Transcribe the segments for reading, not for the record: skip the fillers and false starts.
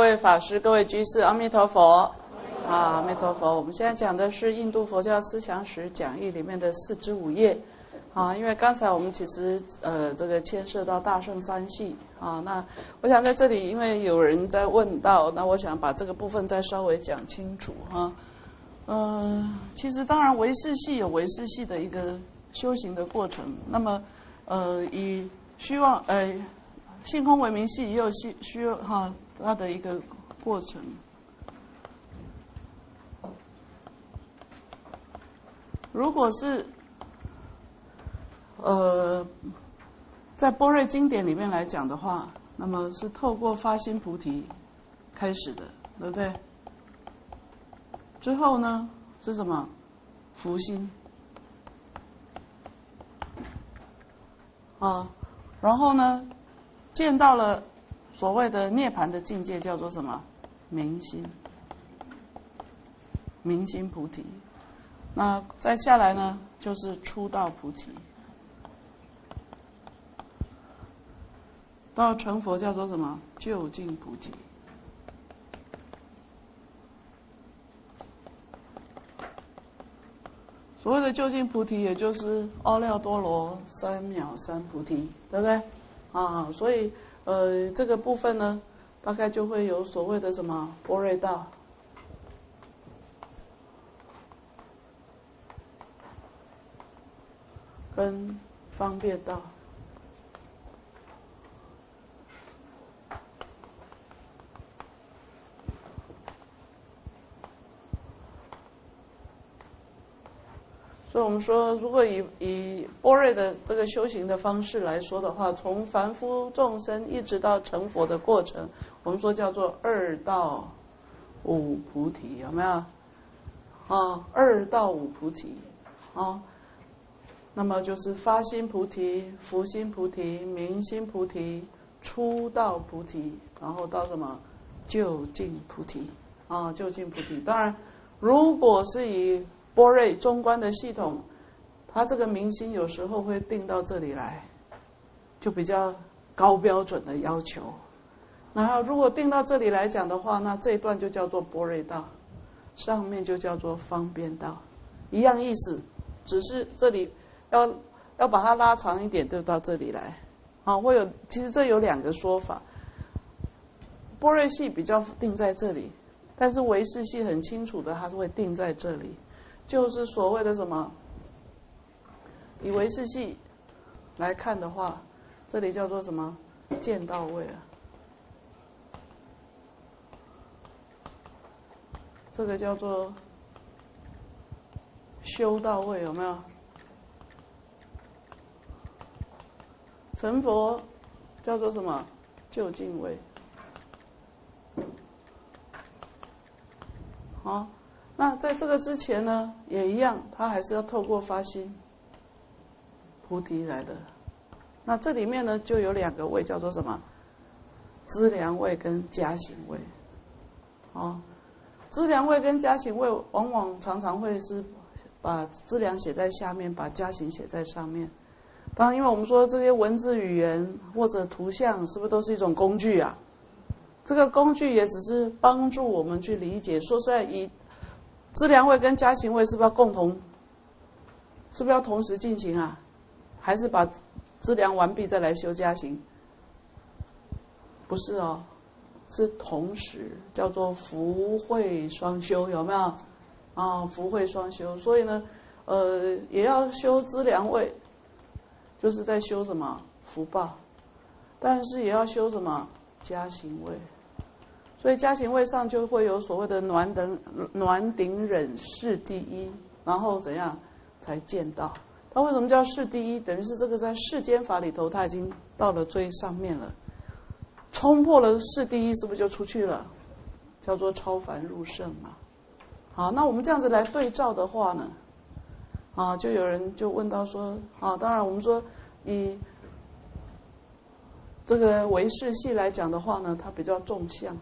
位法师、各位居士，阿弥陀佛！阿弥陀佛！我们现在讲的是《印度佛教思想史讲义》里面的4至5页。因为刚才我们其实这个牵涉到大乘三系那我想在这里，因为有人在问到，那我想把这个部分再稍微讲清楚其实当然唯识系有唯识系的一个修行的过程，那么以性空唯名系也有需要它的一个过程。如果是在般若经典里面来讲的话，那么是透过发心菩提开始的，对不对？之后呢是什么？福心然后呢见到了所谓的涅槃的境界，叫做什么？明心，明心菩提。那再下来呢就是初道菩提，到成佛叫做什么？究竟菩提。所谓的究竟菩提，也就是阿耨多罗三藐三菩提，对不对？所以这个部分呢，大概就会有所谓的什么般若道、跟方便道。所以我们说，如果以般若的这个修行的方式来说的话，从凡夫众生一直到成佛的过程，我们说叫做2到5菩提，有没有？2到5菩提那么就是发心菩提、福心菩提、明心菩提、初道菩提，然后到什么？究竟菩提究竟菩提。当然，如果是以般若中观的系统，它这个明心有时候会定到这里来，就比较高标准的要求。然后如果定到这里来讲的话，那这一段就叫做般若道，上面就叫做方便道，一样意思，只是这里要把它拉长一点，就到这里来。其实这有2个说法，般若系比较定在这里，但是唯识系很清楚的，它是会定在这里。就是所谓的什么？以唯识系来看的话，这里叫做什么？见到位这个叫做修到位，有没有？成佛叫做什么？究竟位。那在这个之前呢，也一样，它还是要透过发心菩提来的。那这里面呢，就有2个位，叫做什么？资粮位跟加行位。资粮位跟加行位，往往常常会是把资粮写在下面，把加行写在上面。当然，因为我们说这些文字语言或者图像，是不是都是一种工具啊？这个工具也只是帮助我们去理解。说实在，以资粮位跟加行位是不是要同时进行啊？还是把资粮完毕再来修加行？不是是同时，叫做福慧双修，有没有？福慧双修。所以呢，也要修资粮位，就是在修什么？福报。但是也要修什么？加行位。所以加行位上就会有所谓的暖顶忍世第一，然后怎样才见到？它为什么叫世第一？等于是这个在世间法里头，它已经到了最上面了，冲破了世第一，是不是就出去了？叫做超凡入圣嘛。好，那我们这样子来对照的话呢，就有人就问到说，当然我们说以这个唯识系来讲的话呢，它比较重相。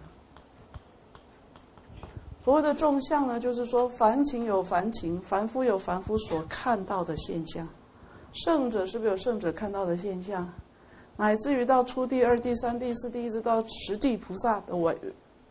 所谓的众相呢，就是说凡情有凡情，凡夫有凡夫所看到的现象，圣者是不是有圣者看到的现象，乃至于到初地、2地、3地、4地，一直到10地菩萨的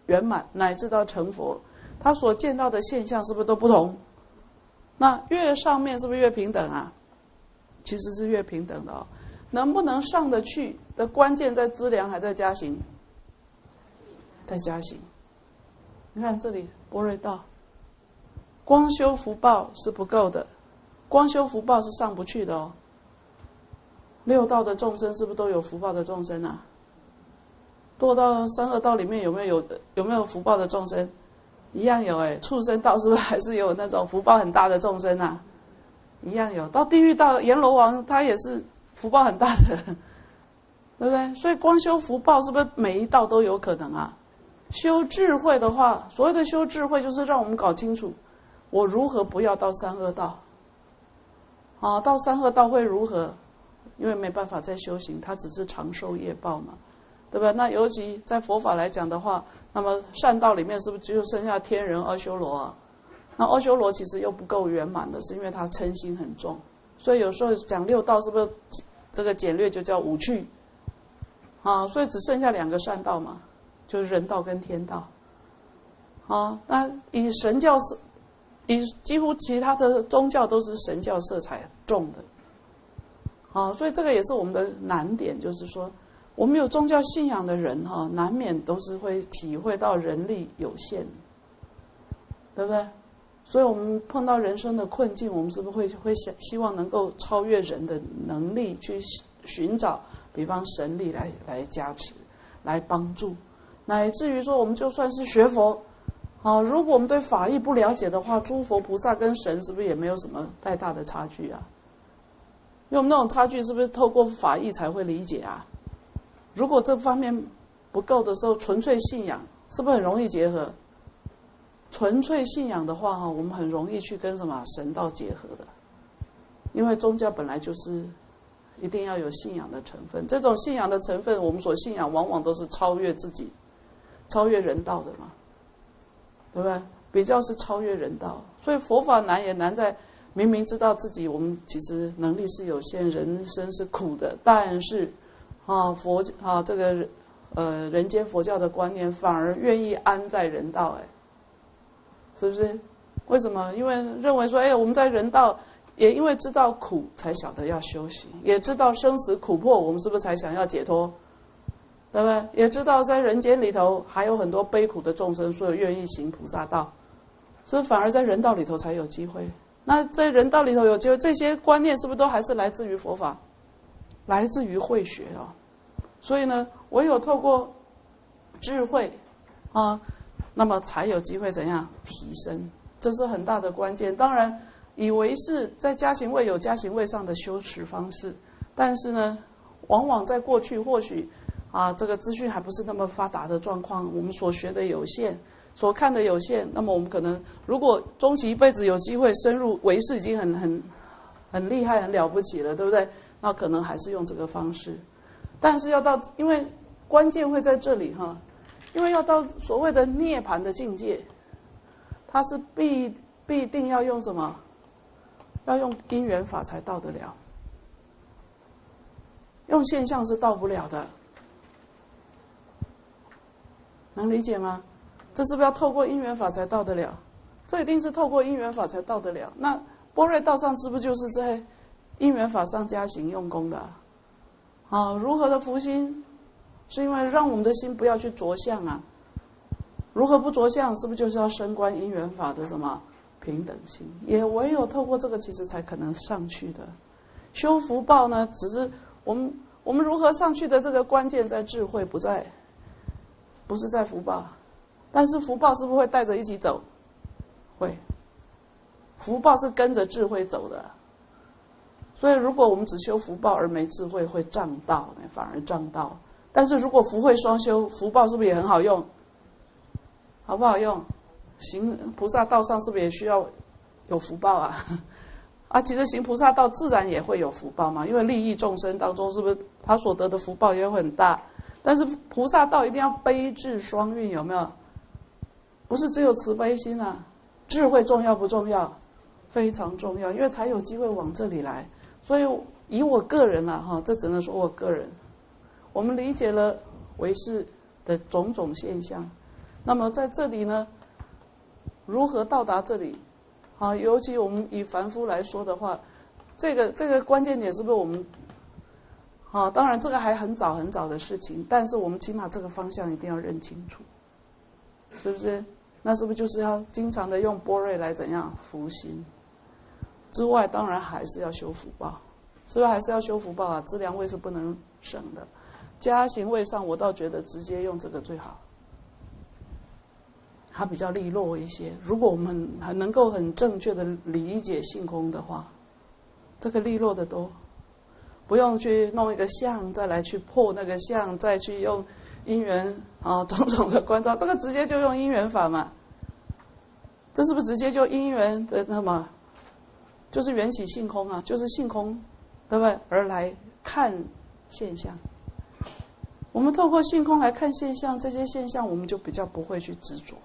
圆满，乃至到成佛，他所见到的现象是不是都不同？那越上面是不是越平等啊？其实是越平等的哦。能不能上得去的关键在资粮还在加行？在加行。你看这里般若道，光修福报是不够的，光修福报是上不去的哦。六道的众生是不是都有福报的众生啊？堕到三恶道里面有没有福报的众生？一样有哎。畜生道是不是还是有那种福报很大的众生啊？一样有。到地狱道阎罗王他也是福报很大的，对不对？所以光修福报是不是每一道都有可能啊？修智慧的话，所谓的修智慧就是让我们搞清楚，我如何不要到三恶道啊？到三恶道会如何？因为没办法再修行，它只是长受业报嘛，对吧？那尤其在佛法来讲的话，那么善道里面是不是就剩下天人阿修罗啊？那阿修罗其实又不够圆满的，是因为他嗔心很重，所以有时候讲六道是不是这个简略就叫五趣啊？所以只剩下2个善道嘛，就是人道跟天道啊。那以神教是以几乎其他的宗教都是神教色彩重的。所以这个也是我们的难点，就是说我们有宗教信仰的人难免都是会体会到人力有限，对不对？所以我们碰到人生的困境，我们是不是会希望能够超越人的能力，去寻找比方神力来加持，来帮助，乃至于说我们就算是学佛如果我们对法义不了解的话，诸佛菩萨跟神是不是也没有什么太大的差距啊？因为我们那种差距是不是透过法义才会理解啊？如果这方面不够的时候，纯粹信仰是不是很容易结合？纯粹信仰的话我们很容易去跟什么神道结合的，因为宗教本来就是一定要有信仰的成分，这种信仰的成分，我们所信仰往往都是超越自己、超越人道的嘛，对不对？比较是超越人道，所以佛法难也难在明明知道自己我们其实能力是有限，人生是苦的，但是这个人间佛教的观念反而愿意安在人道，是不是？为什么？因为认为说我们在人道也因为知道苦才晓得要修行，也知道生死苦迫，我们是不是才想要解脱，对不对？也知道在人间里头还有很多悲苦的众生，所以愿意行菩萨道，所以反而在人道里头才有机会。那在人道里头有机会，这些观念是不是都还是来自于佛法，来自于慧学所以呢，唯有透过智慧那么才有机会怎样提升，这是很大的关键。当然以为是在加行位有加行位上的修持方式，但是呢往往在过去或许这个资讯还不是那么发达的状况，我们所学的有限，所看的有限，那么我们可能如果终其一辈子有机会深入唯识，已经很厉害很了不起了，对不对？那可能还是用这个方式，但是要到，因为关键会在这里因为要到所谓的涅槃的境界，它是必定要用什么？要用因缘法才到得了，用现象是到不了的，能理解吗？这是不是要透过因缘法才到得了？这一定是透过因缘法才到得了。那般若道上是不是就是在因缘法上加行用功的如何的福心？是因为让我们的心不要去着相如何不着相？是不是就是要升观因缘法的什么平等心？也唯有透过这个，其实才可能上去的。修福报呢，只是我们如何上去的这个关键在智慧，不是在福报。但是福报是不是会带着一起走？会。福报是跟着智慧走的。所以如果我们只修福报而没智慧，会障道，反而障道。但是如果福慧双修，福报是不是也很好用？好不好用？行菩萨道上是不是也需要有福报其实行菩萨道自然也会有福报嘛，因为利益众生当中，是不是他所得的福报也会很大？但是菩萨道一定要悲智双运，有没有？不是只有慈悲心智慧重要不重要？非常重要，因为才有机会往这里来。所以以我个人这只能说我个人，我们理解了唯识的种种现象， 那么在这里呢，如何到达这里？啊，尤其我们以凡夫来说的话，这个关键点是不是我们？啊，当然这个还很早很早的事情，但是我们起码这个方向一定要认清楚，是不是？那是不是就是要经常的用般若来怎样伏心？之外，当然还是要修福报，是不是还是要修福报啊？资粮位是不能省的。加行位上，我倒觉得直接用这个最好，它比较利落一些。如果我们还能够很正确的理解性空的话，这个利落的多，不用去弄一个相，再来去破那个相，再去用因缘啊种种的关照，这个直接就用因缘法嘛。这是不是直接就因缘的那么，就是缘起性空啊，就是性空，对不对？而来看现象。我们透过性空来看现象，这些现象我们就比较不会去执着，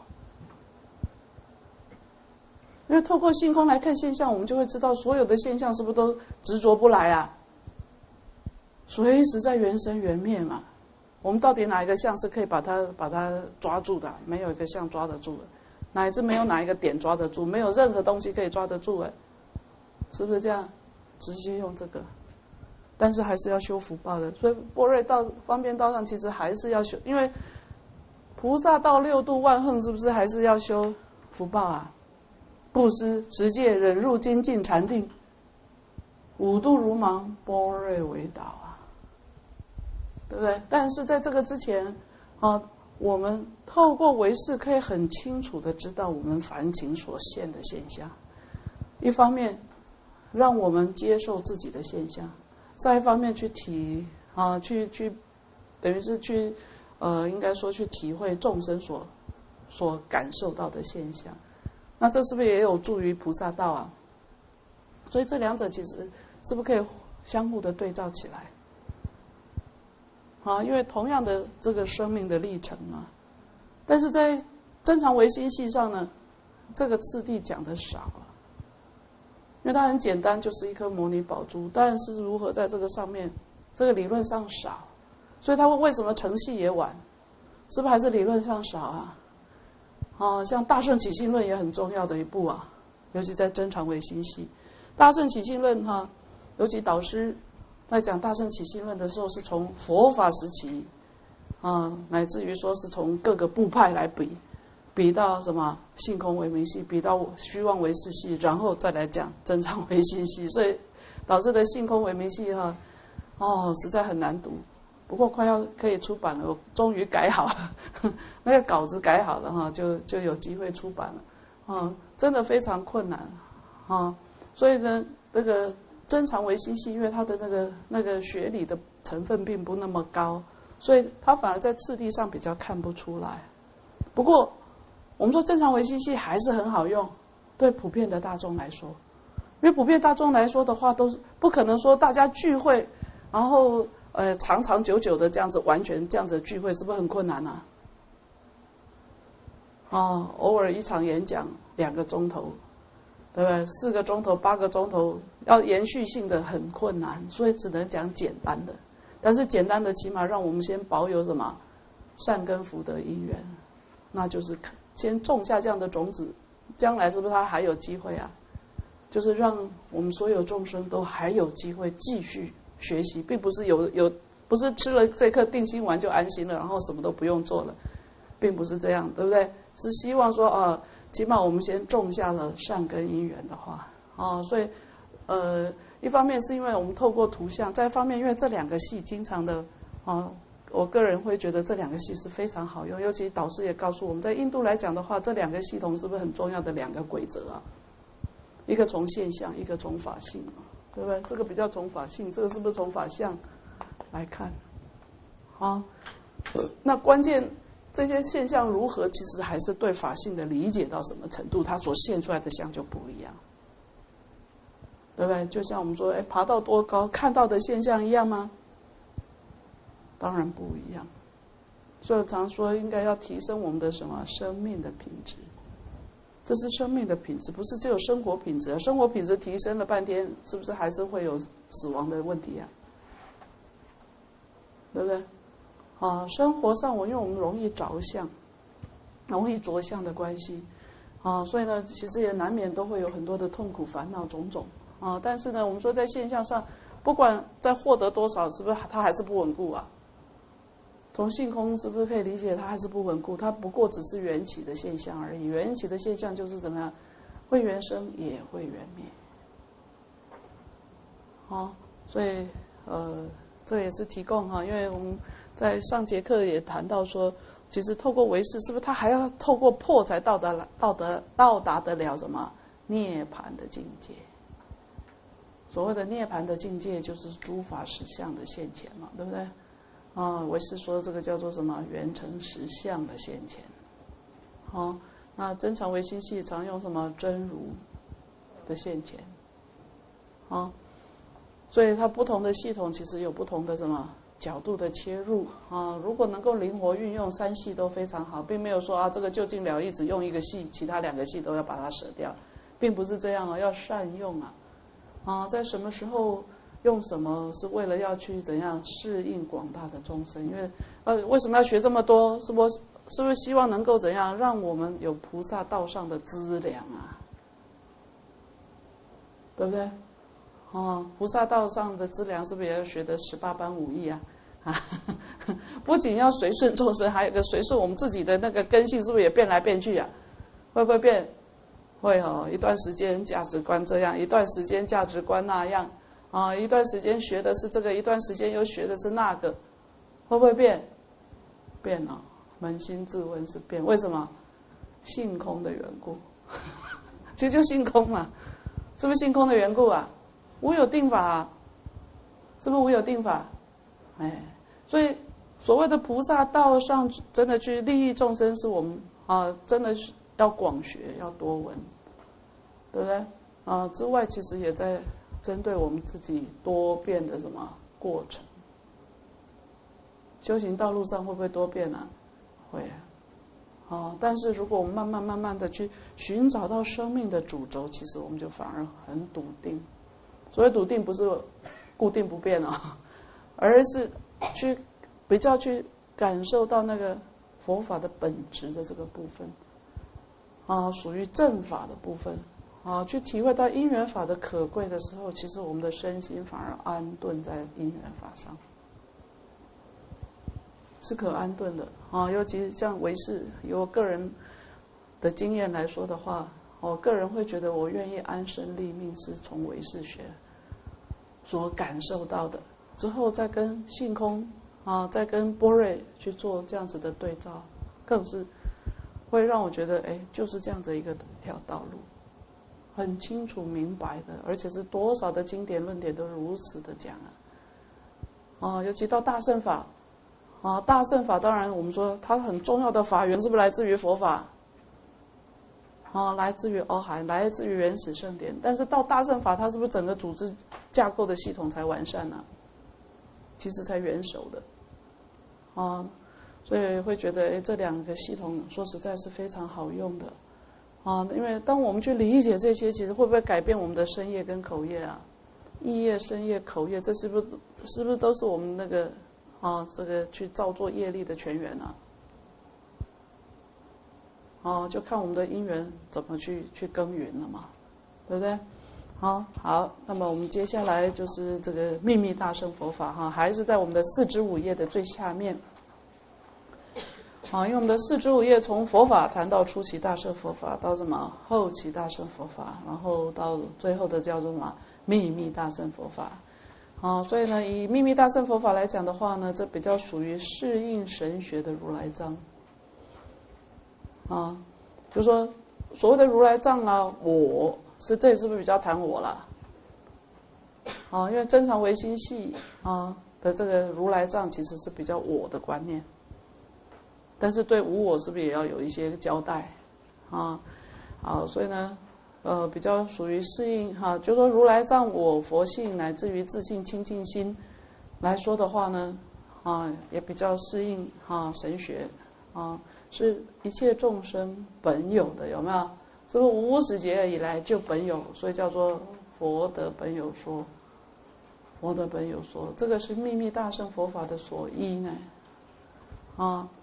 因为透过性空来看现象，我们就会知道所有的现象是不是都执着不来啊？随时在缘生缘灭嘛。我们到底哪一个相是可以把它抓住的？没有一个相抓得住的，乃至没有哪一个点抓得住，没有任何东西可以抓得住哎，是不是这样？直接用这个。但是还是要修福报的，所以般若道方便道上其实还是要修，因为菩萨道六度万行是不是还是要修福报啊？布施、持戒、忍辱、精进、禅定，五度如芒，般若为导啊，对不对？但是在这个之前啊，我们透过唯识可以很清楚的知道我们凡情所现的现象，一方面让我们接受自己的现象。再一方面去等于是去应该说去体会众生所感受到的现象，那这是不是也有助于菩萨道啊？所以这两者其实是不是可以相互的对照起来？啊，因为同样的这个生命的历程啊，但是在真常唯心系上呢，这个次第讲的少了。因为它很简单，就是一颗摩尼宝珠，但是如何在这个上面，这个理论上少，所以它为什么成系也晚，是不是还是理论上少啊？啊，像大乘起信论也很重要的一部啊，尤其在真常唯心系，大乘起信论哈，尤其导师在讲大乘起信论的时候，是从佛法时期啊，乃至于说是从各个部派来比到什么性空唯名系，比到虚妄唯识系，然后再来讲真常唯心系。所以导致的性空唯名系哈，实在很难读。不过快要可以出版了，我终于改好了，那个稿子改好了哈，就有机会出版了。真的非常困难啊。所以呢，这个真常唯心系，因为它的那个学理的成分并不那么高，所以它反而在次第上比较看不出来。不过我们说正常唯心系还是很好用，对普遍的大众来说，因为普遍大众来说的话，都是不可能说大家聚会，然后长长久久的这样子完全这样子的聚会，是不是很困难啊？偶尔一场演讲2个钟头，对不对？4个钟头、8个钟头，要延续性的很困难，所以只能讲简单的。但是简单的起码让我们先保有什么善根福德因缘，那就是先种下这样的种子，将来是不是他还有机会啊？就是让我们所有众生都还有机会继续学习，并不是不是吃了这颗定心丸就安心了，然后什么都不用做了，并不是这样，对不对？是希望说起码我们先种下了善根因缘的话，所以一方面是因为我们透过图像，再一方面因为这2个系经常的我个人会觉得这2个系是非常好用，尤其导师也告诉我们，在印度来讲的话，这2个系统是不是很重要的2个规则啊？一个从现象，一个从法性，对不对？这个比较从法性，这个是不是从法相来看？那关键这些现象如何，其实还是对法性的理解到什么程度，它所现出来的相就不一样，对不对？就像我们说，爬到多高，看到的现象一样吗？当然不一样，所以我常说应该要提升我们的什么生命的品质，这是生命的品质，不是只有生活品质。生活品质提升了半天，是不是还是会有死亡的问题啊？对不对？生活上因为我们容易着相， 容易着相的关系啊，所以呢，其实也难免都会有很多的痛苦、烦恼种种啊。但是呢，我们说在现象上，不管在获得多少，是不是它还是不稳固啊？从性空是不是可以理解它还是不稳固？它不过只是缘起的现象而已。缘起的现象就是怎么样，会缘生也会缘灭。好，所以这也是提供哈，因为我们在上节课也谈到说，其实透过唯识，是不是它还要透过破才到达得了什么涅槃的境界？所谓的涅槃的境界，就是诸法实相的现前嘛，对不对？啊，唯识说这个叫做什么？圆成实相的现前。好，那真常唯心系常用什么？真如的现前。好，所以它不同的系统其实有不同的什么角度的切入啊。如果能够灵活运用，三系都非常好，并没有说啊这个究竟了义只用一个系，其他两个系都要把它舍掉，并不是这样啊，要善用啊。啊，在什么时候用什么，是为了要去怎样适应广大的众生？因为为什么要学这么多？是不是希望能够怎样让我们有菩萨道上的资粮啊？对不对？菩萨道上的资粮是不是也要学得18般武艺啊？不仅要随顺众生，还有个随顺我们自己的那个根性，是不是也变来变去啊？会不会变？会一段时间价值观这样，一段时间价值观那样啊，一段时间学的是这个，一段时间又学的是那个，会不会变？变了，扪心自问是变。为什么？性空的缘故。其实就性空嘛，是不是性空的缘故啊？无有定法啊，是不是无有定法？所以所谓的菩萨道上真的去利益众生，是我们真的要广学，要多闻，对不对？之外其实也在针对我们自己多变的什么过程。修行道路上会不会多变啊？会啊。但是如果我们慢慢的去寻找到生命的主轴，其实我们就反而很笃定。所谓笃定不是固定不变啊，而是比较去感受到那个佛法的本质的这个部分属于正法的部分去体会到因缘法的可贵的时候，其实我们的身心反而安顿在因缘法上，是可安顿的尤其像唯识，以我个人的经验来说的话，我个人会觉得我愿意安身立命，是从唯识学所感受到的，之后再跟性空再跟般若去做这样子的对照，更是会让我觉得就是这样子一条道路，很清楚明白的，而且是多少的经典论点都如此的讲尤其到大乘法大乘法当然我们说它很重要的法源是不是来自于佛法来自于阿含，来自于原始圣典，但是到大乘法它是不是整个组织架构的系统才完善呢？其实才元首的所以会觉得这两个系统说实在是非常好用的因为当我们去理解这些，其实会不会改变我们的身业跟口业啊？意业、身业、口业，这是不是都是我们那个这个去造作业力的泉源就看我们的因缘怎么去耕耘了嘛，对不对？好，那么我们接下来就是这个秘密大乘佛法还是在我们的四支五页的最下面因为我们的四支五页从佛法谈到初期大乘佛法，到什么后期大乘佛法，然后到最后的叫做什么秘密大乘佛法所以呢，以秘密大乘佛法来讲的话呢，这比较属于适应神学的如来藏就说所谓的如来藏我是这里是不是比较谈我了因为真常唯心系的这个如来藏其实是比较我的观念，但是对无我是不是也要有一些交代好，所以呢比较属于适应就说如来藏我佛性乃至于自性清净心来说的话呢也比较适应神学是一切众生本有的，有没有？是不是无始劫以来就本有，所以叫做佛的本有说。佛的本有说，这个是秘密大乘佛法的所依呢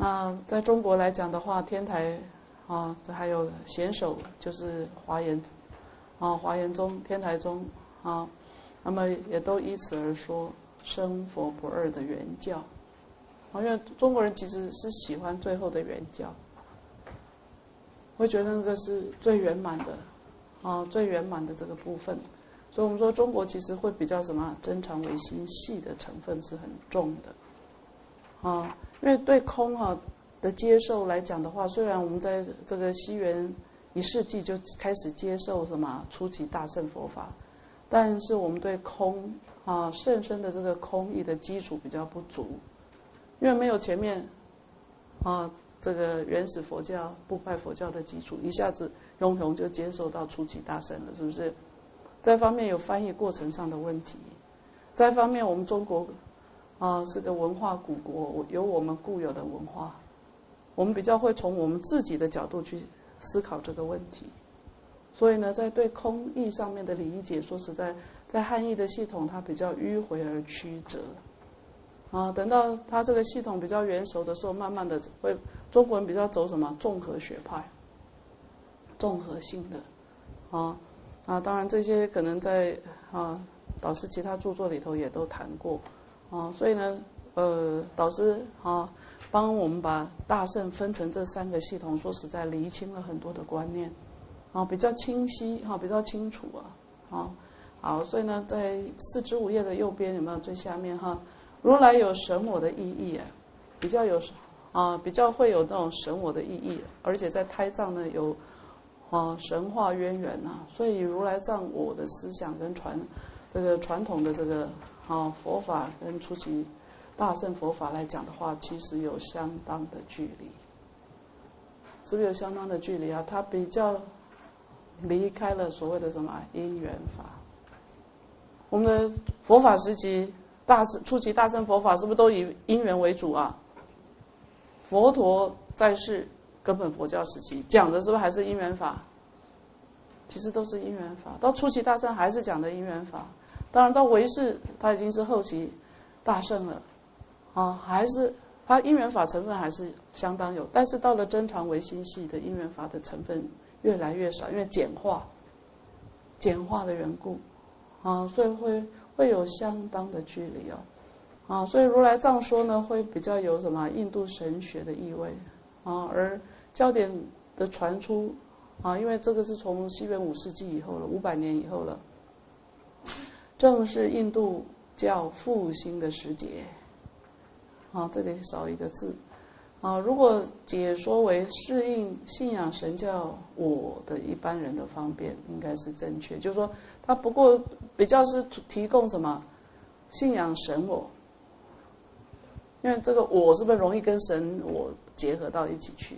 那在中国来讲的话，天台啊，还有显首就是华严啊，华严宗、天台宗啊，那么也都依此而说生佛不二的圆教啊，因为中国人其实是喜欢最后的圆教，会觉得那个是最圆满的啊，最圆满的这个部分。所以我们说中国其实会比较什么真常唯心系的成分是很重的啊，因为对空的接受来讲的话，虽然我们在这个西元1世纪就开始接受什么初级大乘佛法，但是我们对空甚深的这个空义的基础比较不足，因为没有前面这个原始佛教部派佛教的基础，一下子庸庸就接受到初级大乘了，是不是？再方面有翻译过程上的问题，再方面我们中国是个文化古国，有我们固有的文化，我们比较会从我们自己的角度去思考这个问题，所以呢，在对空义上面的理解，说实在，在汉译的系统它比较迂回而曲折等到它这个系统比较圆熟的时候，慢慢的会中国人比较走什么综合学派，综合性的当然这些可能在导师其他著作里头也都谈过所以呢导师帮我们把大乘分成这3个系统，说实在厘清了很多的观念比较清晰比较清楚好，所以呢在4之5页的右边有没有最下面如来有神我的意义比较有比较会有那种神我的意义，而且在胎藏呢有神话渊源所以如来藏我的思想跟这个传统的这个佛法跟初期大乘佛法来讲的话，其实有相当的距离，是不是有相当的距离它比较离开了所谓的什么因缘法。我们的佛法时期初期大乘佛法是不是都以因缘为主佛陀在世根本佛教时期讲的是不是还是因缘法？其实都是因缘法。到初期大乘还是讲的因缘法，当然到唯识它已经是后期大乘了还是它因缘法成分还是相当有，但是到了真常唯心系的因缘法的成分越来越少，因为简化的缘故所以会有相当的距离所以如来藏说呢，会比较有什么印度神学的意味而焦点的传出因为这个是从西元5世纪以后了，500年以后了，正是印度教复兴的时节这里少一个字如果解说为适应信仰神教我的一般人的方便，应该是正确，就是说它不过比较是提供什么信仰神我，因为这个我是不是容易跟神我结合到一起去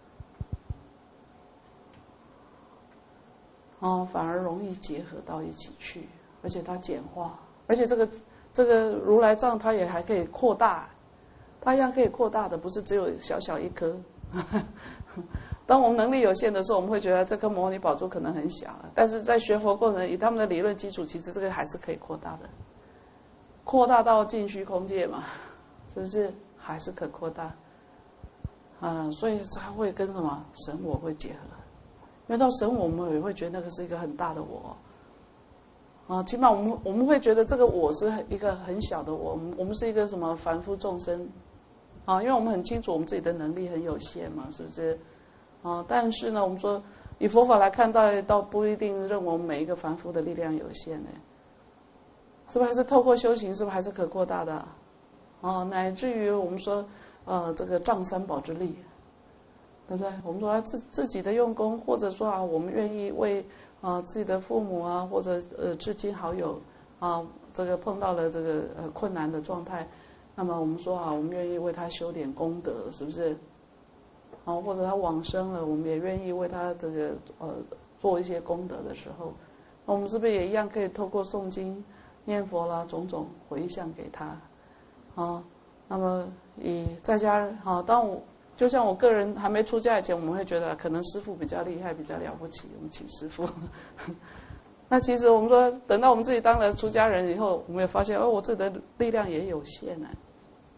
反而容易结合到一起去，而且它简化，而且这个如来藏它也还可以扩大，它一样可以扩大的，不是只有小小一颗当我们能力有限的时候，我们会觉得这颗摩尼宝珠可能很小但是在学佛过程以他们的理论基础，其实这个还是可以扩大的，扩大到尽虚空界嘛，是不是还是可扩大所以它会跟什么神我会结合，因为到神我们也会觉得那个是一个很大的我起码我们会觉得这个我是一个很小的我们是一个什么凡夫众生因为我们很清楚我们自己的能力很有限嘛，是不是但是呢我们说以佛法来看倒不一定认为我们每一个凡夫的力量有限是不是还是透过修行，是不是还是可扩大的乃至于我们说这个仗三宝之力，对不对？我们说自己的用功，或者说我们愿意为自己的父母或者至亲好友这个碰到了这个困难的状态，那么我们说我们愿意为他修点功德，是不是或者他往生了，我们也愿意为他这个做一些功德的时候，我们是不是也一样可以透过诵经念佛啦种种回向给他那么以在家当我就像我个人还没出家以前，我们会觉得可能师父比较厉害比较了不起，我们请师父那其实我们说等到我们自己当了出家人以后，我们也发现我自己的力量也有限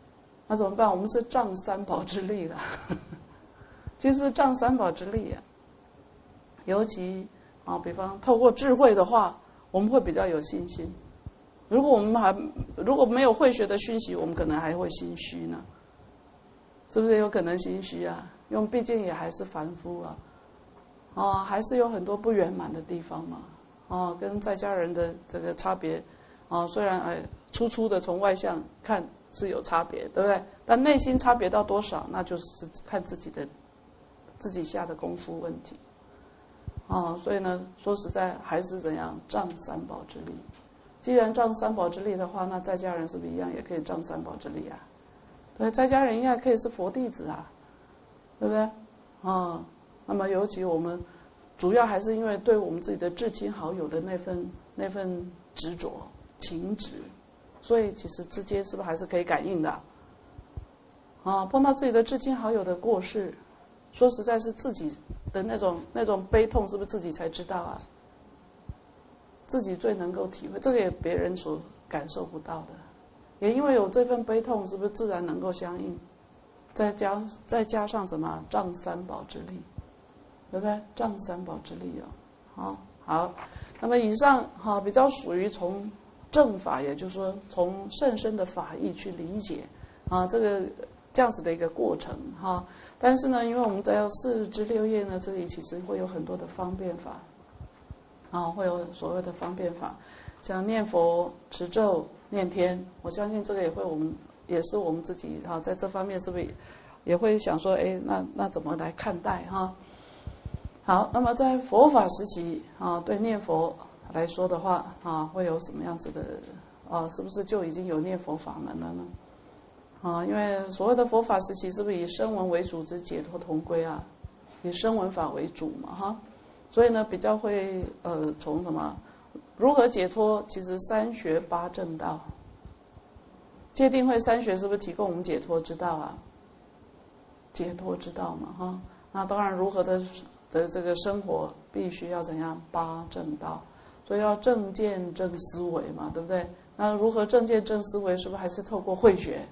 那怎么办？我们是仗三宝之力了，其实仗三宝之力啊。尤其比方透过智慧的话，我们会比较有信心。如果没有慧学的熏习，我们可能还会心虚呢，是不是有可能心虚啊？因为毕竟也还是凡夫啊，还是有很多不圆满的地方嘛，跟在家人的这个差别虽然粗粗的从外向看是有差别，对不对？但内心差别到多少，那就是看自己下的功夫问题。所以呢，说实在还是怎样仗三宝之力。既然仗三宝之力的话，那在家人是不是一样也可以仗三宝之力啊？对，在家人应该可以是佛弟子啊，对不对？那么尤其我们主要还是因为对我们自己的至亲好友的那份执着情执，所以其实之间是不是还是可以感应的？碰到自己的至亲好友的过世，说实在是自己的那种悲痛，是不是自己才知道啊？自己最能够体会，这个也别人所感受不到的。也因为有这份悲痛，是不是自然能够相应？再加上什么仗三宝之力，对不对？仗三宝之力好。那么以上比较属于从正法，也就是说从甚深的法义去理解这样子的一个过程但是呢，因为我们在4至6页呢，这里其实会有很多的方便法会有所谓的方便法，像念佛、持咒、念天，我相信这个也是我们自己在这方面是不是也会想说，那怎么来看待好，那么在佛法时期对念佛来说的话会有什么样子的是不是就已经有念佛法门了呢？因为所谓的佛法时期，是不是以声闻为主之解脱同归以声闻法为主嘛所以呢，比较会从什么如何解脱？其实3学8正道，戒定慧3学是不是提供我们解脱之道啊？解脱之道嘛那当然如何的这个生活必须要怎样8正道，所以要正见正思维嘛，对不对？那如何正见正思维？是不是还是透过慧学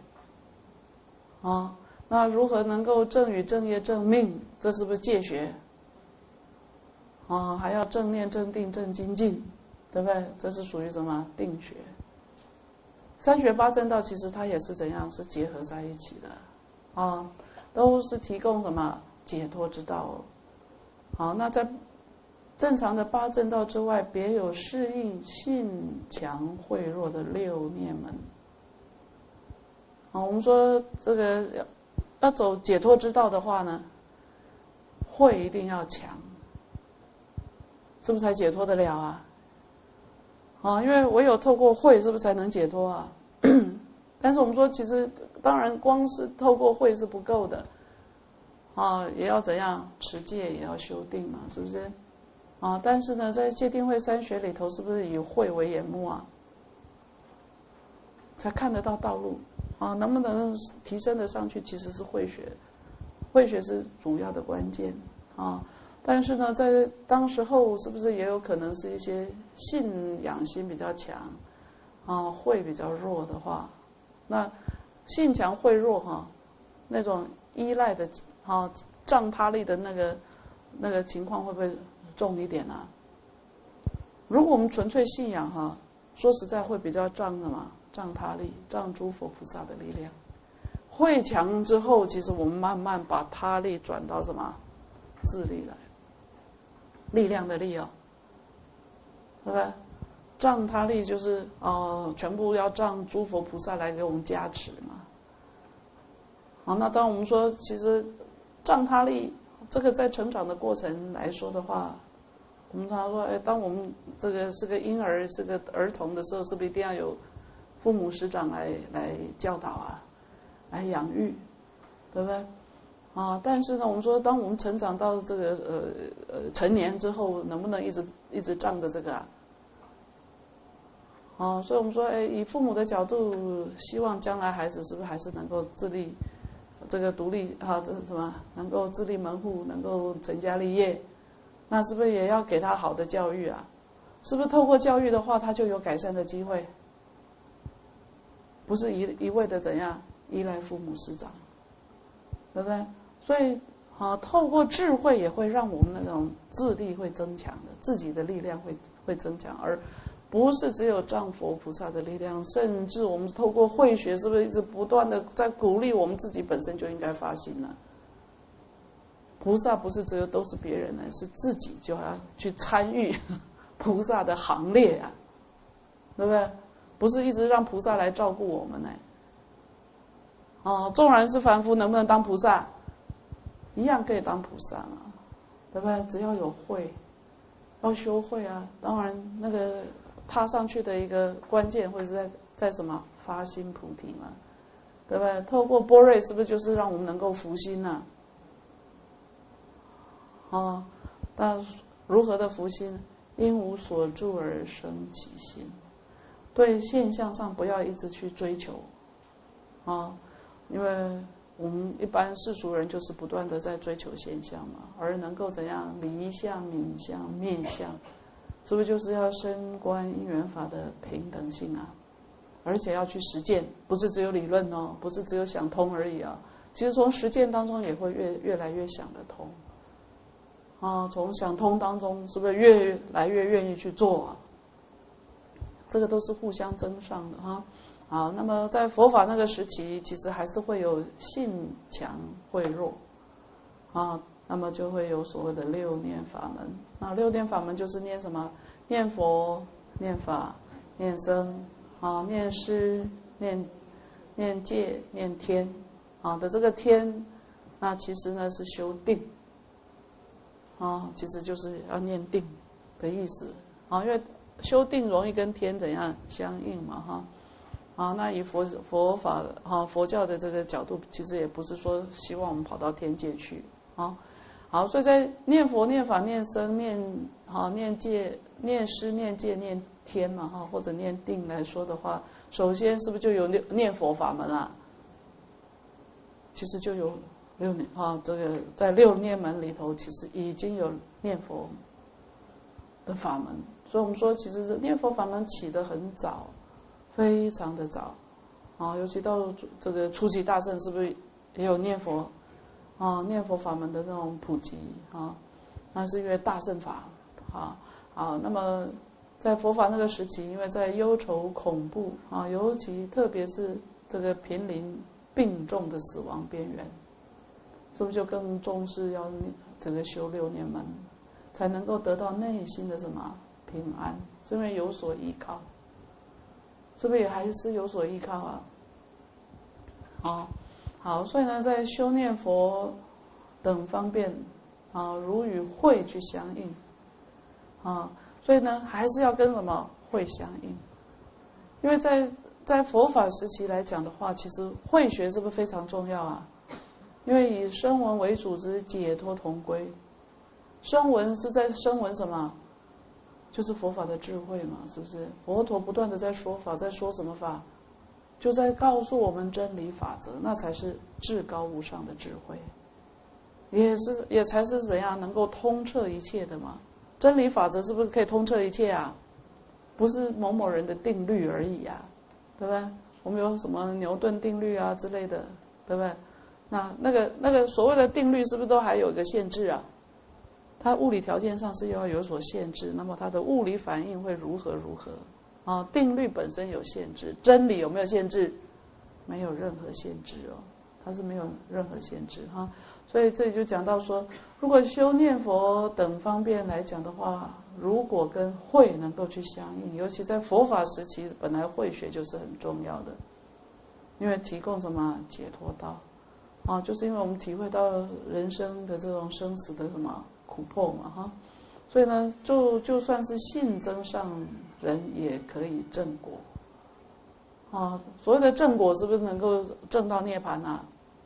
那如何能够正语正业正命？这是不是戒学？还要正念正定正精进，对不对？这是属于什么定学？3学8正道其实它也是怎样？是结合在一起的都是提供什么解脱之道好，那在正常的8正道之外，别有适应性强慧弱的6念门我们说这个要走解脱之道的话呢，慧一定要强，是不是才解脱得了因为唯有透过慧，是不是才能解脱但是我们说，其实当然光是透过慧是不够的也要怎样持戒，也要修定嘛，是不是但是呢，在戒定慧3学里头，是不是以慧为眼目才看得到道路能不能提升得上去，其实是慧学，慧学是主要的关键但是呢，在当时候是不是也有可能是一些信仰心比较强慧比较弱的话，那信强慧弱那种依赖的仗他力的那个情况会不会重一点如果我们纯粹信仰说实在会比较仗什么？仗他力，仗诸佛菩萨的力量。慧强之后，其实我们慢慢把他力转到什么？自力来，力量的力对不对？仗他力就是全部要仗诸佛菩萨来给我们加持嘛。那当我们说，其实仗他力这个在成长的过程来说的话，我们常常说，当我们这个是个婴儿、是个儿童的时候，是不是一定要有父母师长来教导来养育，对不对？但是呢，我们说，当我们成长到这个成年之后，能不能一直仗着这个所以我们说，以父母的角度，希望将来孩子是不是还是能够自立，这个独立这什么，能够自立门户，能够成家立业，那是不是也要给他好的教育是不是透过教育的话，他就有改善的机会？不是一味的怎样依赖父母师长，对不对？所以透过智慧也会让我们那种智力会增强的，自己的力量会增强，而不是只有仗佛菩萨的力量，甚至我们透过慧学，是不是一直不断的在鼓励我们自己本身就应该发心呢？菩萨不是只有都是别人呢，是自己就要去参与菩萨的行列啊，对不对？不是一直让菩萨来照顾我们呢。纵然是凡夫，能不能当菩萨？一样可以当菩萨嘛，对不对？只要有慧，要修慧啊。当然，那个踏上去的一个关键会是在什么？发心菩提嘛，对不对？透过般若，是不是就是让我们能够伏心呢？但如何的伏心？因无所住而生其心。对现象上不要一直去追求，因为我们一般世俗人就是不断的在追求现象嘛，而能够怎样离相、泯相、灭相，是不是就是要深观因缘法的平等性啊？而且要去实践，不是只有理论哦，不是只有想通而已啊。其实从实践当中也会越来越想得通。从想通当中，是不是越来越愿意去做啊？这个都是互相增上的哈。好，那么在佛法那个时期，其实还是会有信强慧弱那么就会有所谓的六念法门。那六念法门就是念什么？念佛、念法、念僧念师、念戒、念天的这个天，那其实呢是修定其实就是要念定的意思因为修定容易跟天怎样相应嘛那以佛法佛教的这个角度，其实也不是说希望我们跑到天界去好，所以在念佛、念法、念僧、念戒、念师、念戒、念天嘛或者念定来说的话，首先是不是就有念佛法门啦？其实就有六念这个在六念门里头，其实已经有念佛的法门。所以我们说，其实念佛法门起得很早，非常的早尤其到这个初期大乘，是不是也有念佛念佛法门的那种普及那是因为大乘法那么在佛法那个时期，因为在忧愁恐怖尤其特别是这个濒临病重的死亡边缘，是不是就更重视要这个修六念门，才能够得到内心的什么平安？是因为有所依靠，是不是也还是有所依靠好，所以呢，在修念佛等方面如与慧去相应所以呢，还是要跟什么慧相应？因为在佛法时期来讲的话，其实慧学是不是非常重要啊？因为以声闻为主之解脱同归，声闻是在声闻什么？就是佛法的智慧嘛，是不是？佛陀不断的在说法，在说什么法？就在告诉我们真理法则，那才是至高无上的智慧，也才是怎样能够通彻一切的嘛。真理法则是不是可以通彻一切啊？不是某某人的定律而已啊，对不对？我们有什么牛顿定律啊之类的，对不对？那个所谓的定律是不是都还有一个限制啊？它物理条件上是要有所限制，那么它的物理反应会如何定律本身有限制，真理有没有限制？没有任何限制它是没有任何限制所以这里就讲到说，如果修念佛等方面来讲的话，如果跟慧能够去相应，尤其在佛法时期，本来慧学就是很重要的，因为提供什么解脱道就是因为我们体会到人生的这种生死的什么苦迫嘛所以呢，就算是信增上人也可以证果所谓的证果是不是能够证到涅槃啊？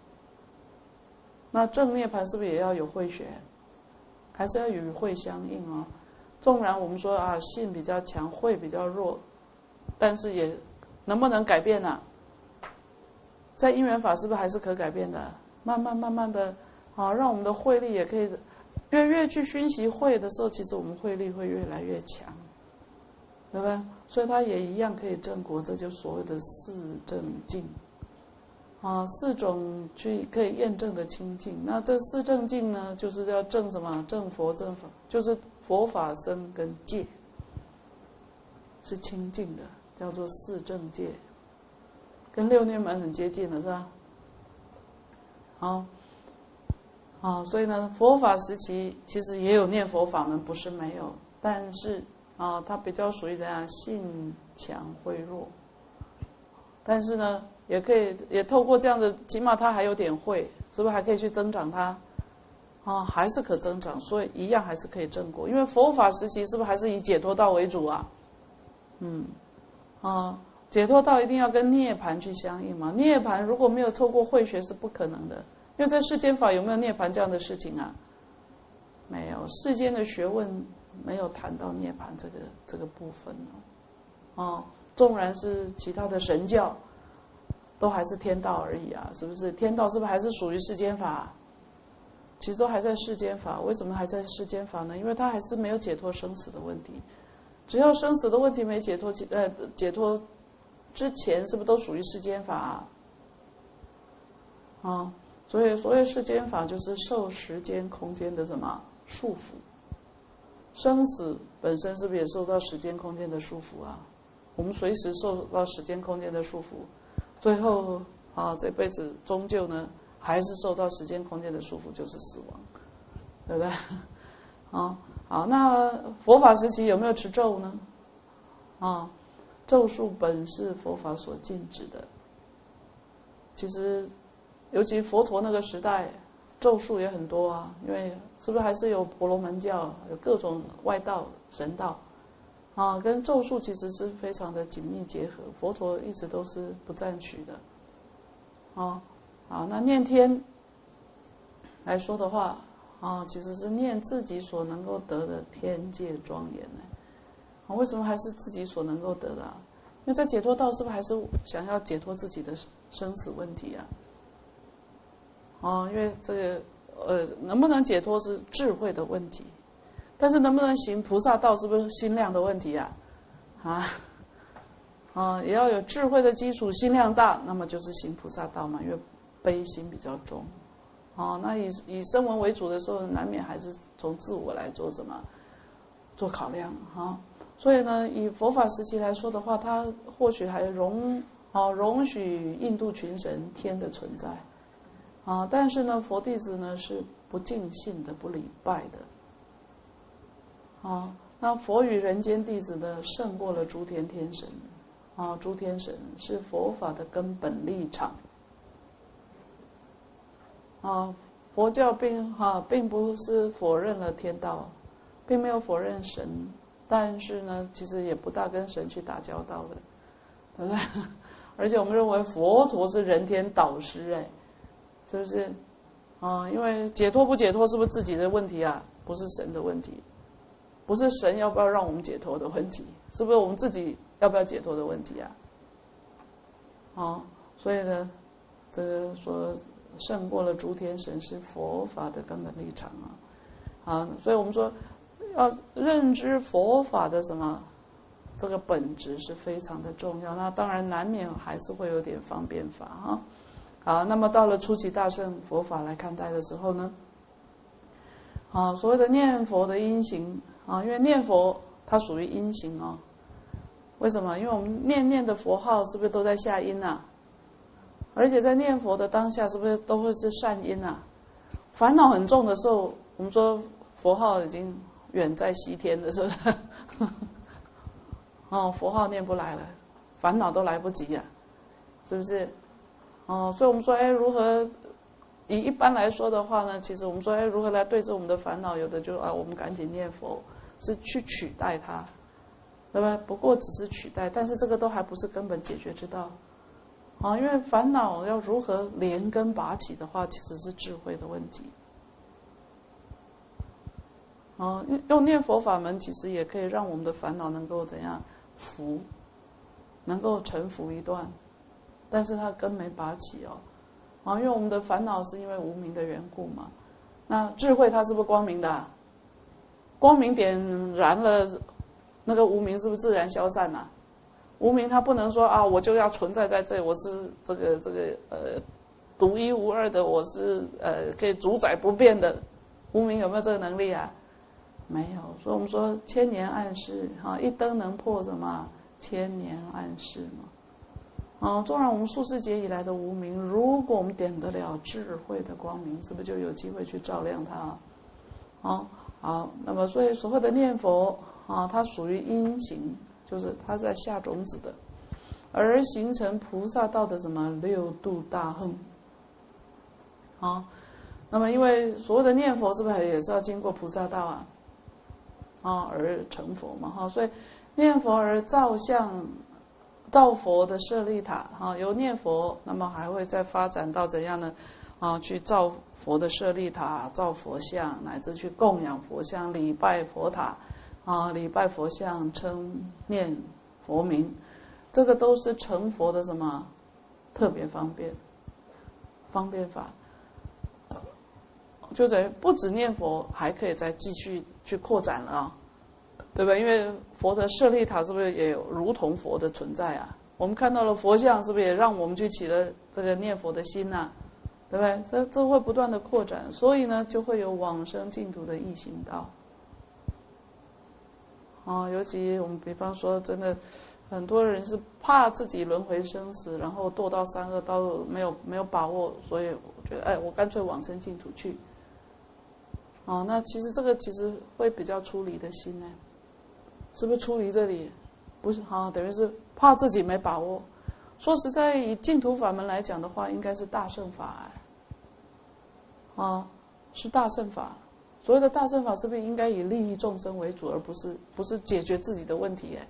那证涅槃是不是也要有慧学？还是要与慧相应纵然我们说信比较强，慧比较弱，但是也能不能改变呢？在因缘法是不是还是可改变的？慢慢的让我们的慧力也可以越去熏习慧的时候，其实我们慧力会越来越强，对不对？所以它也一样可以证果，这就所谓的四正境四种去可以验证的清净。那这四正净呢，就是要证什么？证佛正法，就是佛法僧跟戒是清净的，叫做四正戒，跟六念门很接近了，是吧？所以呢，佛法时期其实也有念佛法门，不是没有，但是它比较属于怎样？性强慧弱。但是呢，也可以也透过这样的，起码它还有点慧，是不是还可以去增长它？还是可增长，所以一样还是可以证果。因为佛法时期是不是还是以解脱道为主啊？解脱道一定要跟涅槃去相应嘛。涅槃如果没有透过慧学是不可能的，因为在世间法有没有涅槃这样的事情啊？没有，世间的学问没有谈到涅槃这个部分纵然是其他的神教，都还是天道而已啊，是不是？天道是不是还是属于世间法？其实都还在世间法。为什么还在世间法呢？因为它还是没有解脱生死的问题。只要生死的问题没解脱，解脱之前是不是都属于世间法所以所谓世间法就是受时间空间的什么束缚。生死本身是不是也受到时间空间的束缚啊？我们随时受到时间空间的束缚，最后这辈子终究呢还是受到时间空间的束缚，就是死亡，对不对？好，那佛法时期有没有持咒呢？咒术本是佛法所禁止的。其实，尤其佛陀那个时代，咒术也很多啊，因为是不是还是有婆罗门教，有各种外道、神道。跟咒术其实是非常的紧密结合，佛陀一直都是不赞许的。那念天来说的话，其实是念自己所能够得的天界庄严呢。为什么还是自己所能够得的因为在解脱道是不是还是想要解脱自己的生死问题因为这个能不能解脱是智慧的问题。但是能不能行菩萨道，是不是心量的问题也要有智慧的基础，心量大，那么就是行菩萨道嘛，因为悲心比较重。那以声闻为主的时候，难免还是从自我来做什么，做考量所以呢，以佛法时期来说的话，它或许还容许印度群神天的存在但是呢，佛弟子呢是不敬信的，不礼拜的。那佛与人间弟子呢，胜过了诸天天神诸天神是佛法的根本立场佛教并不是否认了天道，并没有否认神，但是呢，其实也不大跟神去打交道的，对不对？而且我们认为佛陀是人天导师是不是因为解脱不解脱是不是自己的问题啊？不是神的问题，不是神要不要让我们解脱的问题，是不是我们自己要不要解脱的问题所以呢，这个说胜过了诸天神是佛法的根本立场所以我们说要认知佛法的什么这个本质是非常的重要。那当然难免还是会有点方便法好，那么到了初期大乘佛法来看待的时候呢所谓的念佛的因行因为念佛它属于因行为什么？因为我们念的佛号是不是都在下音而且在念佛的当下是不是都会是善因烦恼很重的时候，我们说佛号已经远在西天了，是不是佛号念不来了，烦恼都来不及是不是所以我们说如何以一般来说的话呢，其实我们说如何来对治我们的烦恼，有的就我们赶紧念佛，是去取代它，对吧？不过只是取代，但是这个都还不是根本解决之道因为烦恼要如何连根拔起的话，其实是智慧的问题用念佛法门其实也可以让我们的烦恼能够怎样服，能够臣服一段，但是它根没拔起因为我们的烦恼是因为无明的缘故嘛。那智慧它是不是光明的光明点燃了，那个无明是不是自然消散无明它不能说我就要存在在这里，我是这个独一无二的，我是可以主宰不变的。无明有没有这个能力啊？没有。所以我们说千年暗示啊，一灯能破什么千年暗示嘛。纵然我们数世劫以来的无明，如果我们点得了智慧的光明，是不是就有机会去照亮它？好，那么所以所谓的念佛啊，它属于因行，就是它在下种子的，而形成菩萨道的什么六度大亨。那么因为所谓的念佛是不是也是要经过菩萨道而成佛嘛？所以念佛而造像。造佛的舍利塔由念佛，那么还会再发展到怎样呢？去造佛的舍利塔，造佛像，乃至去供养佛像，礼拜佛塔礼拜佛像，称念佛名，这个都是成佛的什么特别方便法，就等于不止念佛，还可以再继续去扩展了对吧？因为佛的舍利塔是不是也有如同佛的存在啊？我们看到了佛像，是不是也让我们去起了这个念佛的心对不对？这会不断的扩展，所以呢，就会有往生净土的易行道。尤其我们比方说，真的很多人是怕自己轮回生死，然后堕到三恶道没有把握，所以我觉得，我干脆往生净土去。那其实这个其实会比较出离的心呢。是不是出离这里？不是等于是怕自己没把握。说实在，以净土法门来讲的话，应该是大乘法是大乘法。所谓的大乘法，是不是应该以利益众生为主，而不是解决自己的问题？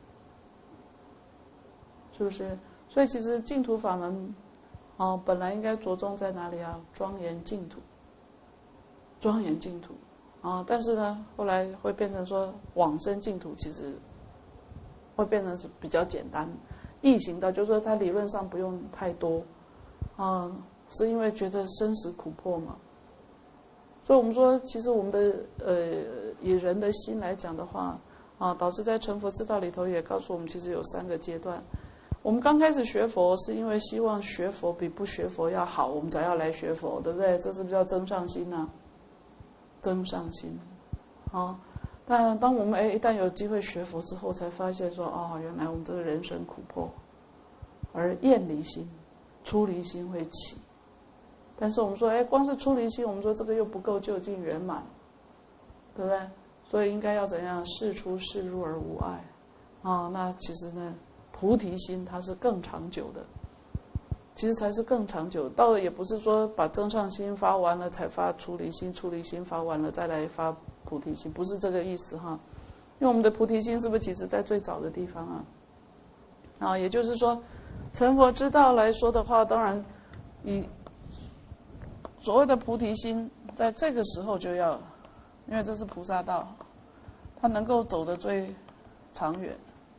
是不是？所以其实净土法门本来应该着重在哪里啊？庄严净土，庄严净土。但是呢，后来会变成说往生净土，其实会变成是比较简单，易行道，就是说它理论上不用太多，是因为觉得生死苦迫嘛。所以我们说，其实我们的以人的心来讲的话，导致在成佛之道里头也告诉我们，其实有3个阶段。我们刚开始学佛，是因为希望学佛比不学佛要好，我们才要来学佛，对不对？这是不是叫增上心增上心，但当我们一旦有机会学佛之后，才发现说，原来我们这个人生苦迫，而厌离心、出离心会起。但是我们说，光是出离心，我们说这个又不够究竟圆满，对不对？所以应该要怎样？事出事入而无碍那其实呢，菩提心它是更长久的。其实才是更长久，倒也不是说把增上心发完了才发出离心，出离心发完了再来发菩提心，不是这个意思因为我们的菩提心是不是其实在最早的地方也就是说，成佛之道来说的话，当然以所谓的菩提心，在这个时候就要，因为这是菩萨道，它能够走得最长远。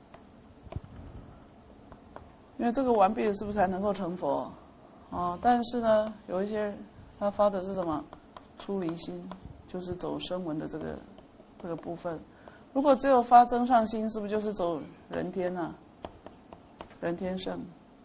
因为这个完毕了，是不是才能够成佛？但是呢，有一些他发的是什么？出离心，就是走声闻的这个部分。如果只有发增上心，是不是就是走人天人天圣？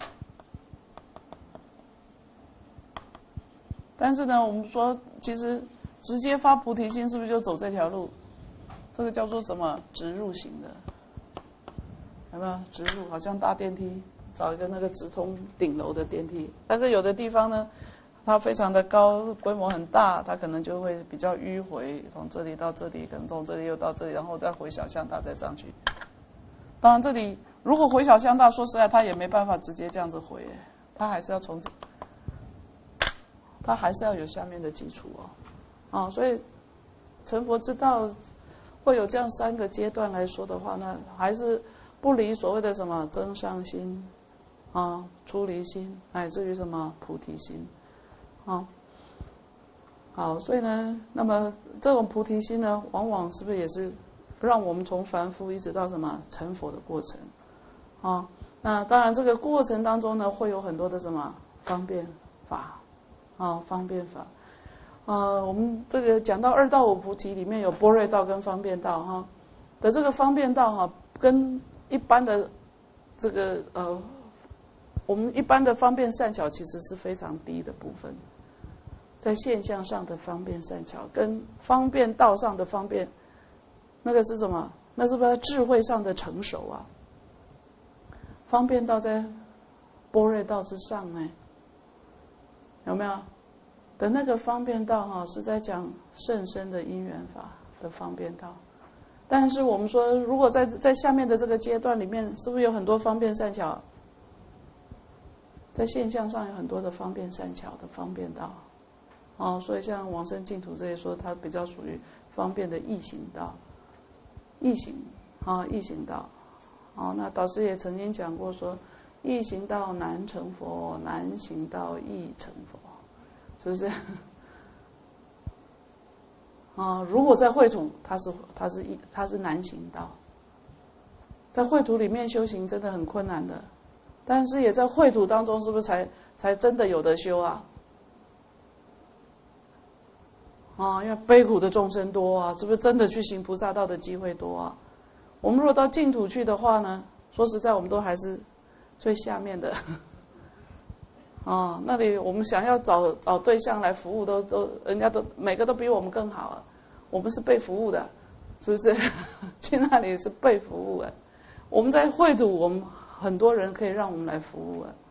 但是呢，我们说其实直接发菩提心，是不是就走这条路？这个叫做什么？直入型的，有没有？直入，好像搭电梯。找一个那个直通顶楼的电梯，但是有的地方呢，它非常的高，规模很大，它可能就会比较迂回，从这里到这里，可能从这里又到这里，然后再回小巷大再上去。当然，这里如果回小巷大，说实在，它也没办法直接这样子回，它还是要它还是要有下面的基础所以成佛之道会有这样3个阶段来说的话呢，还是不离所谓的什么增上心。出离心，乃至于什么菩提心，好，所以呢，那么这种菩提心呢，往往是不是也是让我们从凡夫一直到什么成佛的过程那当然这个过程当中呢，会有很多的什么方便法方便法我们这个讲到2到5菩提里面有般若道跟方便道的这个方便道跟一般的这个我们一般的方便善巧其实是非常低的部分，在现象上的方便善巧跟方便道上的方便，那个是什么？那是不是智慧上的成熟啊？方便道在般若道之上呢，有没有？的那个方便道哈，是在讲甚深的因缘法的方便道。但是我们说，如果在下面的这个阶段里面，是不是有很多方便善巧？在现象上有很多的方便善巧的方便道，所以像往生净土这些说，它比较属于方便的易行道，易行道，那导师也曾经讲过说，易行道难成佛，难行道易成佛，是不是？如果在秽土，它是难行道，在秽土里面修行真的很困难的，但是也在秽土当中，是不是才真的有得修啊？因为悲苦的众生多啊，是不是真的去行菩萨道的机会多啊？我们如果到净土去的话呢，说实在，我们都还是最下面的。那里我们想要找对象来服务，人家都每个都比我们更好啊。我们是被服务的，是不是？去那里是被服务的。我们在秽土，我们很多人可以让我们来服务啊，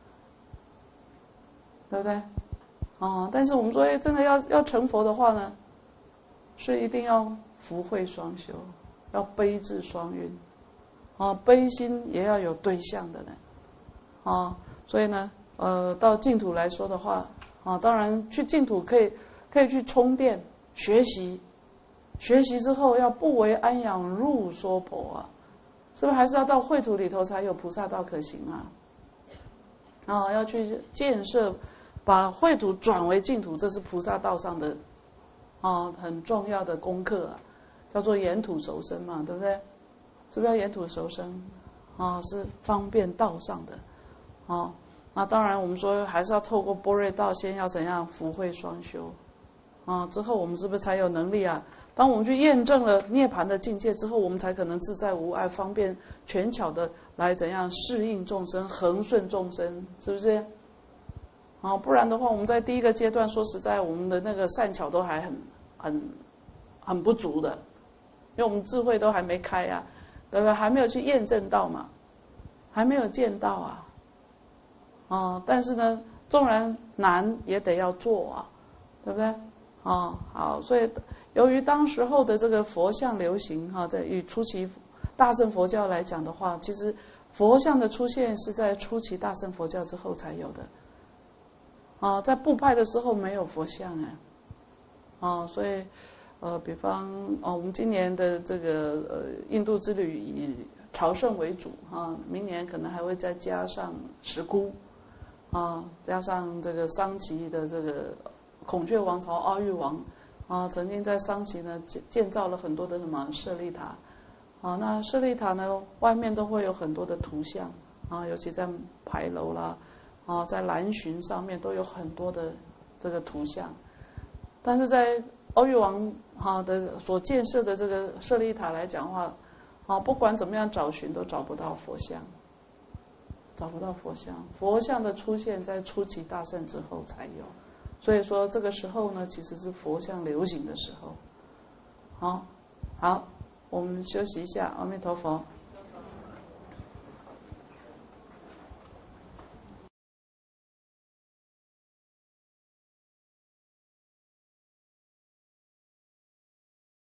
对不对？但是我们说，真的要成佛的话呢，是一定要福慧双修，要悲智双运，悲心也要有对象的呢，所以呢，到净土来说的话，当然去净土可以去充电学习之后要不为安养入娑婆啊，是不是还是要到秽土里头才有菩萨道可行啊？要去建设，把秽土转为净土，这是菩萨道上的很重要的功课啊，叫做沿土熟生嘛，对不对？是不是要沿土熟生？是方便道上的那当然我们说还是要透过般若道，先要怎样福慧双修之后我们是不是才有能力啊？当我们去验证了涅槃的境界之后，我们才可能自在无碍、方便全巧的来怎样适应众生、恒顺众生，是不是？不然的话，我们在第一个阶段，说实在，我们的那个善巧都还很不足的，因为我们智慧都还没开啊，对不对？还没有去验证到嘛，还没有见到啊。但是呢，纵然难也得要做啊，对不对？好，所以由于当时候的这个佛像流行在与初期大乘佛教来讲的话，其实佛像的出现是在初期大乘佛教之后才有的在部派的时候没有佛像所以比方我们今年的这个印度之旅以朝圣为主明年可能还会再加上石窟加上这个桑奇的这个孔雀王朝阿育王曾经在桑奇呢建造了很多的什么舍利塔那舍利塔呢外面都会有很多的图像尤其在牌楼啦在蓝寻上面都有很多的这个图像，但是在阿育王的所建设的这个舍利塔来讲的话不管怎么样找寻都找不到佛像，佛像的出现在初期大乘之后才有，所以说这个时候呢其实是佛像流行的时候好，我们休息一下，阿弥陀佛。